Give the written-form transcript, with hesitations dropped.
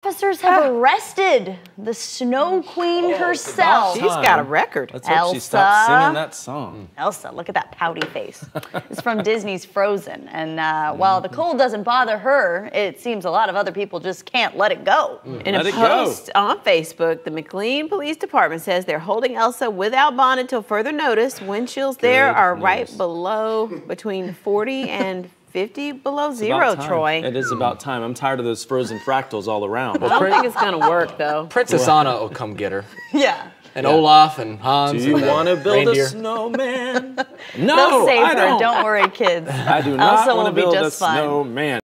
officers have arrested the Snow Queen herself. She's got a record. Let's hope she stops singing that song. Elsa, look at that pouty face. It's from Disney's Frozen. And while the cold doesn't bother her, it seems a lot of other people just can't let it go. In a post on Facebook, the McClean Police Department says they're holding Elsa without bond until further notice. Wind chills there are right below, between 40 and 50 below zero, Troy. It is about time. I'm tired of those frozen fractals all around. I don't think it's going to work, though. Princess Anna will come get her. Yeah. And Olaf and Hans. Do you want to build reindeer. a snowman? No, They'll save I her. Don't worry, kids. I do not Elsa want will to be build a just fine. snowman.